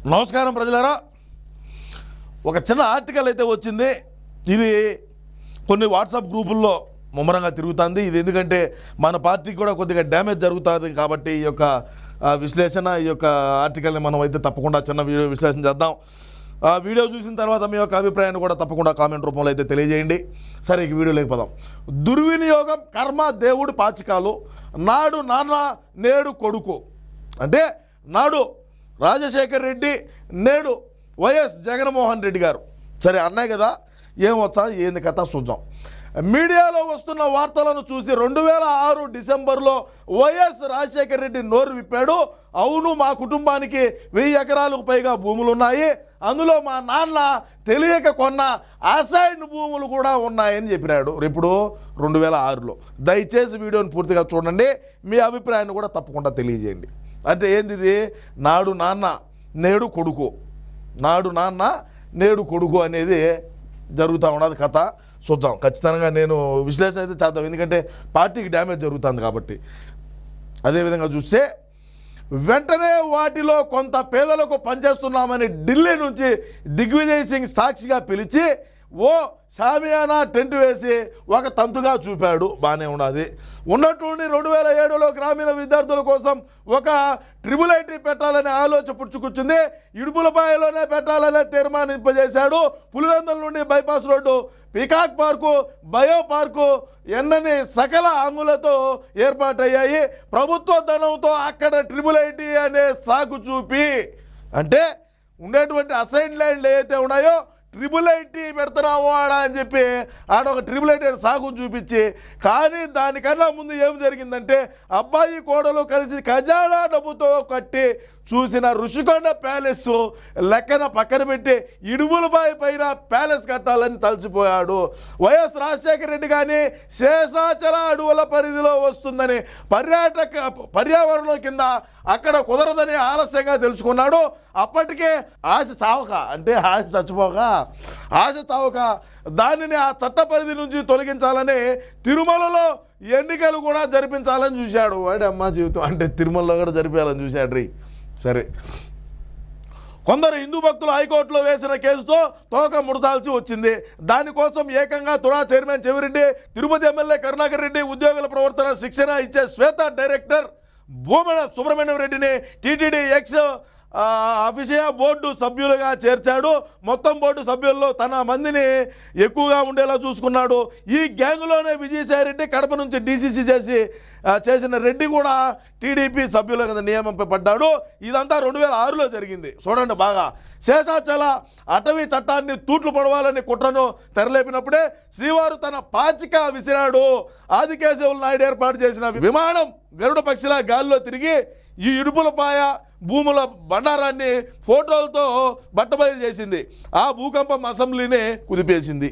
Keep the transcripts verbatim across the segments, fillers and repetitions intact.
నమస్కారం ప్రజలారా. ఒక చిన్న ఆర్టికల్ అయితే వచ్చింది. ఇది కొన్ని వాట్సాప్ గ్రూపుల్లో ముమ్మరంగా తిరుగుతుంది. ఇది ఎందుకంటే మన పార్టీకి కూడా కొద్దిగా డ్యామేజ్ జరుగుతుంది కాబట్టి ఈ యొక్క విశ్లేషణ, ఈ యొక్క ఆర్టికల్ని మనం అయితే తప్పకుండా చిన్న వీడియో విశ్లేషణ చేద్దాం. ఆ వీడియో చూసిన తర్వాత మీ యొక్క అభిప్రాయాన్ని కూడా తప్పకుండా కామెంట్ రూపంలో అయితే తెలియజేయండి. సరే, ఈ వీడియో లేకపోదాం. దుర్వినియోగం కర్మ దేవుడు పాచికాలు, నాడు నాన్న నేడు కొడుకు. అంటే నాడు రాజశేఖర్ రెడ్డి, నేడు వైఎస్ జగన్మోహన్ రెడ్డి గారు. సరే అన్నాయి కదా, ఏమొచ్చా ఏంది కథ చూద్దాం. మీడియాలో వస్తున్న వార్తలను చూసి రెండు వేల ఆరు డిసెంబర్లో వైఎస్ రాజశేఖర్ రెడ్డి నోరు విప్పాడు. అవును, మా కుటుంబానికి వెయ్యి ఎకరాలకు పైగా భూములు ఉన్నాయి, అందులో మా నాన్న తెలియక కొన్న అసైన్ భూములు కూడా ఉన్నాయని చెప్పినాడు. ఇప్పుడు రెండు వేల ఆరులో దయచేసి వీడియోని పూర్తిగా చూడండి, మీ అభిప్రాయాన్ని కూడా తప్పకుండా తెలియజేయండి. అంటే ఏంది ఇది? నాడు నాన్న నేడు కొడుకు, నాడు నాన్న నేడు కొడుకు అనేది జరుగుతూ ఉన్నది కథ. చూద్దాం. ఖచ్చితంగా నేను విశ్లేషణ అయితే చేద్దాం, ఎందుకంటే పార్టీకి డ్యామేజ్ జరుగుతుంది కాబట్టి. అదేవిధంగా చూస్తే వెంటనే వాటిలో కొంత పేదలకు పనిచేస్తున్నామని ఢిల్లీ నుంచి దిగ్విజయ్ సింగ్ సాక్షిగా పిలిచి ఓ షామియానా టెంట్ వేసి ఒక తంతుగా చూపాడు. బాగానే ఉన్నది. ఉన్నట్టుండి రెండు వేల ఏడులో గ్రామీణ విద్యార్థుల కోసం ఒక ట్రిపుల్ ఐటీ పెట్టాలనే ఆలోచన పుచ్చుకొచ్చింది. ఇడుపులపాయలోనే పెట్టాలనే తీర్మానింపజేశాడు. పులివెందుల నుండి bypass road, peacock park, bio park ఎన్నని సకల హంగులతో ఏర్పాటయ్యాయి. ప్రభుత్వ ధనంతో అక్కడ ట్రిపుల్ ఐటీ అనే సాకు చూపి, అంటే ఉండేటువంటి అసైన్ ల్యాండ్లు ఏవైతే ఉన్నాయో ట్రిపుల్ ఐటీ పెడుతున్నాము ఆడ అని చెప్పి ఆడ ఒక ట్రిపుల్ ఐటీ సాగుని చూపించి, కానీ దానికన్నా ముందు ఏం జరిగిందంటే అబ్బాయి కోడలు కలిసి ఖజానా డబ్బుతో కట్టి చూసిన ఋషికొండ ప్యాలెస్ లెక్కన పక్కన పెట్టి ఇడుపులపాయ పైన ప్యాలెస్ కట్టాలని తలసిపోయాడు. వైఎస్ రాజశేఖర రెడ్డి కానీ శేషాచల అడవుల పరిధిలో వస్తుందని పర్యాటక పర్యావరణం కింద అక్కడ కుదరదని ఆలస్యంగా తెలుసుకున్నాడు. అప్పటికే ఆశ చావక, అంటే ఆశ చచ్చిపోక, ఆశ చావక దానిని ఆ చట్ట పరిధి నుంచి తొలగించాలని తిరుమలలో ఎన్నికలు కూడా జరిపించాలని చూశాడు. వాడి అమ్మ జీవితం, అంటే తిరుమలలో కూడా జరిపించాలని చూశాడు రీ. సరే, కొందరు హిందూ భక్తులు హైకోర్టులో వేసిన కేసుతో తోక ముడచాల్సి వచ్చింది. దానికోసం ఏకంగా తుడా చైర్మన్ చెవిరెడ్డి, తిరుపతి ఎమ్మెల్యే కరుణాకర్ రెడ్డి, ఉద్యోగుల ప్రవర్తన శిక్షణ ఇచ్చే శ్వేత డైరెక్టర్ భూమన సుబ్రహ్మణ్యం రెడ్డిని టీటీడీ ఎక్స్ అఫీషియా బోర్డు సభ్యులుగా చేర్చాడు. మొత్తం బోర్డు సభ్యుల్లో తన మందిని ఎక్కువగా ఉండేలా చూసుకున్నాడు. ఈ గ్యాంగ్లోనే విజయసాయి రెడ్డి కడప నుంచి డీసీసీ చేసి చేసిన రెడ్డి కూడా టీడీపీ సభ్యులుగా నియమంపై పడ్డాడు. ఇదంతా రెండు వేల ఆరులో జరిగింది. చూడండి బాగా. శేషాచల అటవీ చట్టాన్ని తూట్లు పడవాలని కుట్రను తెరలేపినప్పుడే శ్రీవారు తన పాచిక విసిరాడు. ఆదికేశవులు నాయుడు ఏర్పాటు చేసిన విమానం గరుడ పక్షిలా గాలిలో తిరిగి ఈ ఇడుపులపాయ భూముల బండారాన్ని ఫోటోలతో బట్టబయలు చేసింది. ఆ భూకంపం అసెంబ్లీనే కుదిపేసింది.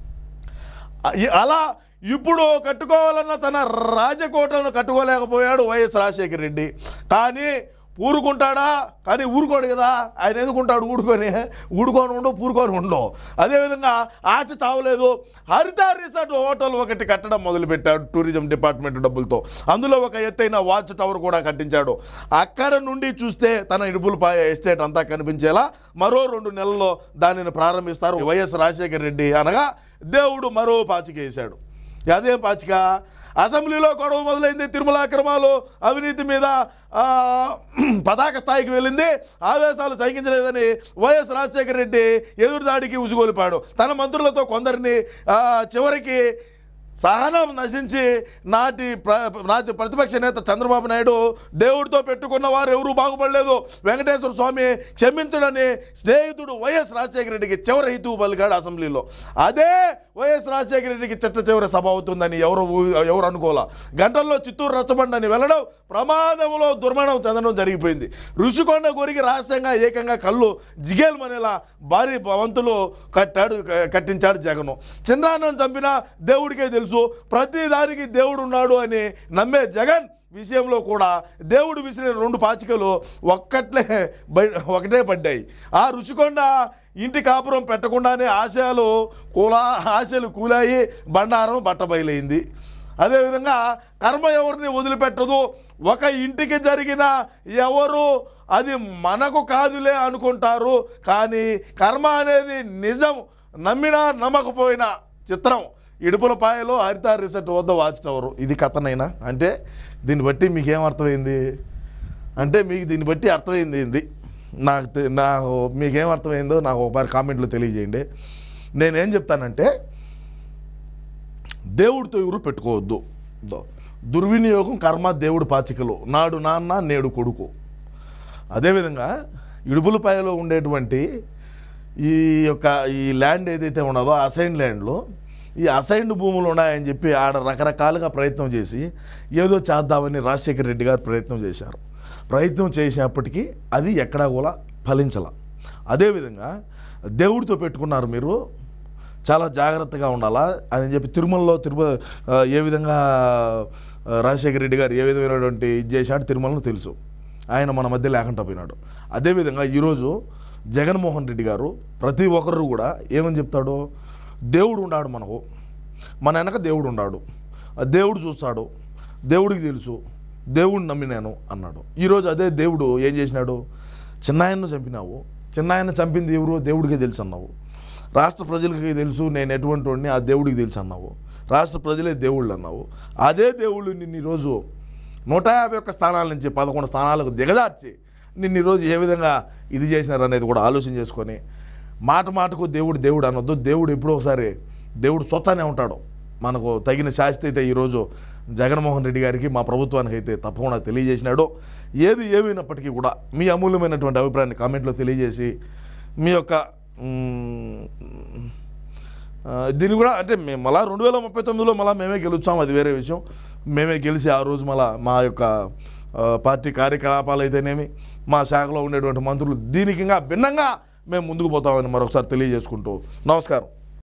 అలా ఇప్పుడు కట్టుకోవాలన్న తన రాజకోటను కట్టుకోలేకపోయాడు వైఎస్ రాజశేఖర రెడ్డి. కానీ ఊరుకుంటాడా? కానీ ఊరుకోడు కదా. ఆయన ఎందుకుంటాడు? ఊడుకొని ఊడుకొని ఉండవు, పూరుకొని ఉండవు. అదేవిధంగా ఆశ చావలేదు. హరిత రిసార్ట్ హోటల్ ఒకటి కట్టడం మొదలుపెట్టాడు టూరిజం డిపార్ట్మెంట్ డబ్బులతో. అందులో ఒక ఎత్తైన వాచ్ టవర్ కూడా కట్టించాడు. అక్కడ నుండి చూస్తే తన ఇడుపులపాయ ఎస్టేట్ అంతా కనిపించేలా మరో రెండు నెలల్లో దానిని ప్రారంభిస్తారు. వైఎస్ రాజశేఖర రెడ్డి అనగా దేవుడు మరో పాచిక వేశాడు. అదేం పాచిక? అసెంబ్లీలో గొడవ మొదలైంది. తిరుమల అక్రమాలు, అవినీతి మీద పతాక స్థాయికి వెళ్ళింది. ఆవేశాలు సహించలేదని వైఎస్ రాజశేఖర రెడ్డి ఎదురుదాడికి ఉసిగొలిపాడు. తన మంత్రులతో కొందరిని చివరికి సహనం నశించి నాటి ప్ర నాటి ప్రతిపక్ష నేత చంద్రబాబు నాయుడు దేవుడితో పెట్టుకున్న వారు ఎవరూ బాగుపడలేదు, వెంకటేశ్వర స్వామి క్షమించుడని స్నేహితుడు వైఎస్ రాజశేఖర రెడ్డికి చివరి హితువు పలికాడు అసెంబ్లీలో. అదే వైఎస్ రాజశేఖర రెడ్డికి చిట్ట చివరి సభ అవుతుందని ఎవరు ఎవరు అనుకోలే. గంటల్లో చిత్తూరు రచ్చబండని వెళ్ళడం, ప్రమాదంలో దుర్మరణం చెందడం జరిగిపోయింది. ఋషికొండ గురికి రహస్యంగా ఏకంగా కళ్ళు జిగేల్మనేలా భారీ భవంతులు కట్టాడు కట్టించాడు జగను. చిన్నాన్నను చంపిన దేవుడికే తెలుసు, ప్రతి దానికి దేవుడు ఉన్నాడు అని నమ్మే జగన్ విషయంలో కూడా దేవుడు విసిరిన రెండు పాచికలు ఒక్కట్లే ఒకటే పడ్డాయి. ఆ ఋషికొండ ఇంటి కాపురం పెట్టకుండానే ఆశయాలు కూలా ఆశలు కూలాయి, బండారం బట్టబయలైంది. అదేవిధంగా కర్మ ఎవరిని వదిలిపెట్టదు. ఒక ఇంటికి జరిగిన ఎవరు అది మనకు కాదులే అనుకుంటారు. కానీ కర్మ అనేది నిజం, నమ్మినా నమ్మకపోయినా. చిత్రం ఇడుపులపాయలో హరిత రిసార్ట్ వద్ద వాచ్ టవర్. ఇది కథనైనా అంటే దీన్ని బట్టి మీకేమర్థమైంది అంటే మీకు దీన్ని బట్టి అర్థమైంది ఏంది? నాకు నాకు మీకేమర్థమైందో నాకు ఒకసారి కామెంట్లో తెలియజేయండి. నేనేం చెప్తానంటే దేవుడితో ఎవరు పెట్టుకోవద్దు. దుర్వినియోగం కర్మ దేవుడు పాచికలు, నాడు నాన్న నేడు కొడుకు. అదేవిధంగా ఇడుపులపాయలో ఉండేటువంటి ఈ యొక్క ఈ ల్యాండ్ ఏదైతే ఉన్నదో అసైన్ ల్యాండ్లో ఈ అసైన్డ్ భూములు ఉన్నాయని చెప్పి ఆడ రకరకాలుగా ప్రయత్నం చేసి ఏదో చేద్దామని రాజశేఖర రెడ్డి గారు ప్రయత్నం చేశారు. ప్రయత్నం చేసినప్పటికీ అది ఎక్కడా కూడా ఫలించాల. అదేవిధంగా దేవుడితో పెట్టుకున్నారు, మీరు చాలా జాగ్రత్తగా ఉండాలా అని చెప్పి తిరుమలలో తిరుమ ఏ విధంగా రాజశేఖర రెడ్డి గారు ఏ విధమైనటువంటి ఇది చేశాడు తిరుమలలో తెలుసు. ఆయన మన మధ్య లేకుండా పోయినాడు. అదేవిధంగా ఈరోజు జగన్మోహన్ రెడ్డి గారు ప్రతి ఒక్కరు కూడా ఏమని చెప్తాడు, దేవుడు ఉన్నాడు మనకు, మన వెనక దేవుడు ఉన్నాడు, దేవుడు చూస్తాడు, దేవుడికి తెలుసు, దేవుడిని నమ్మినాను అన్నాడు. ఈరోజు అదే దేవుడు ఏం చేసినాడు, చిన్నాయన్ను చంపినావు, చిన్నాయన్ని చంపింది ఎవరు దేవుడికి తెలుసు అన్నావు, రాష్ట్ర ప్రజలకి తెలుసు నేను ఎటువంటి వాడిని ఆ దేవుడికి తెలుసు అన్నావు, రాష్ట్ర ప్రజలే దేవుళ్ళు అన్నావు. అదే దేవుళ్ళు నిన్ను ఈరోజు నూట యాభై ఒక్క స్థానాల నుంచి పదకొండు స్థానాలకు దిగజార్చి నిన్ను ఈరోజు ఏ విధంగా ఇది చేసినారు అనేది కూడా ఆలోచన చేసుకొని మాట మాటకు దేవుడు దేవుడు అనొద్దు. దేవుడు ఎప్పుడో ఒకసారి దేవుడు స్వచ్ఛనే ఉంటాడు. మనకు తగిన శాస్తి అయితే ఈరోజు జగన్మోహన్ రెడ్డి గారికి మా ప్రభుత్వానికి అయితే తప్పకుండా తెలియజేసినాడు. ఏది ఏమైనప్పటికీ కూడా మీ అమూల్యమైనటువంటి అభిప్రాయాన్ని కామెంట్లో తెలియజేసి మీ యొక్క దీన్ని కూడా అంటే మేము మళ్ళీ రెండు వేల ముప్పై తొమ్మిదిలో మళ్ళీ మేమే గెలుస్తాం, అది వేరే విషయం. మేమే గెలిచి ఆ రోజు మళ్ళీ మా యొక్క పార్టీ కార్యకలాపాలు అయితేనేమి మా శాఖలో ఉండేటువంటి మంత్రులు దీనికి ఇంకా భిన్నంగా మేము ముందుకు పోతామని మరొకసారి తెలియజేసుకుంటూ నమస్కారం.